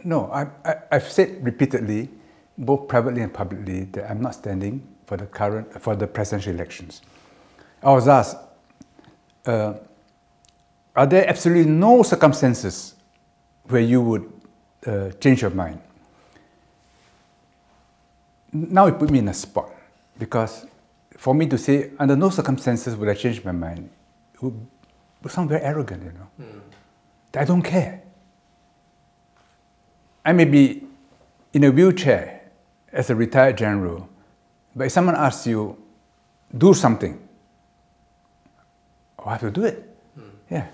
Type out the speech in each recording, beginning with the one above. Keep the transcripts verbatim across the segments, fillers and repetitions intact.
No, I, I, I've said repeatedly, both privately and publicly, that I'm not standing for the current, for the presidential elections. I was asked, uh, are there absolutely no circumstances where you would uh, change your mind? Now it put me in a spot, because for me to say, under no circumstances would I change my mind, it would, would sound very arrogant, you know. Mm. I don't care. I may be in a wheelchair as a retired general, but if someone asks you, do something, I have to do it. Mm. Yeah.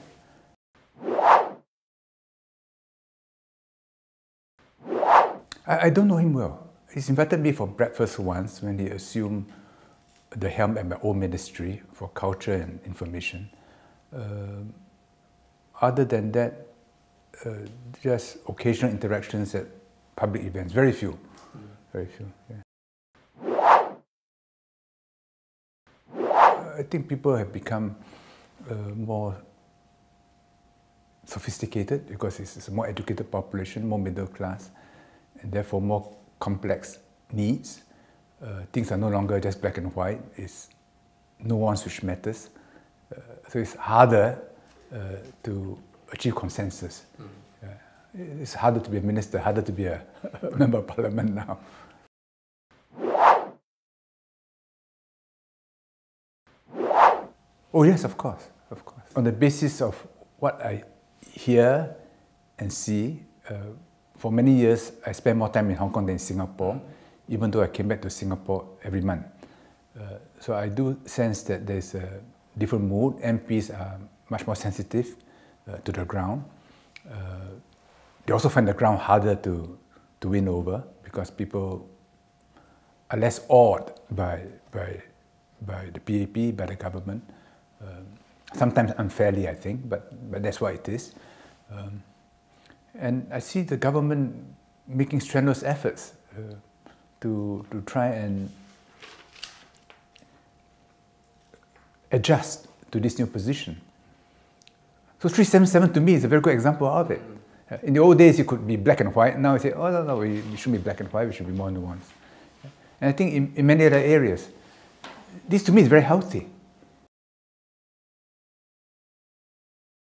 I, I don't know him well. He's invited me for breakfast once when he assumed the helm at my old ministry for culture and information. Uh, other than that, uh, just occasional interactions at public events. Very few. Mm. Very few. Yeah. I think people have become uh, more sophisticated because it's a more educated population, more middle class, and therefore more complex needs. Uh, things are no longer just black and white. It's nuance which matters. Uh, so it's harder uh, to achieve consensus. Mm. Uh, it's harder to be a minister, harder to be a member of parliament now. Oh yes, of course, of course. On the basis of what I hear and see, uh, for many years I spent more time in Hong Kong than in Singapore, even though I came back to Singapore every month. Uh, so I do sense that there's a different mood. M Ps are much more sensitive uh, to the ground. Uh, they also find the ground harder to, to win over because people are less awed by, by, by the P A P, by the government. Um, sometimes unfairly, I think, but, but that's what it is. Um, and I see the government making strenuous efforts uh, to, to try and adjust to this new position. So three seventy-seven to me is a very good example of it. Uh, in the old days, it could be black and white. Now I say, oh, no, no, we, we shouldn't be black and white, we should be more nuanced. And I think in, in many other areas, this to me is very healthy.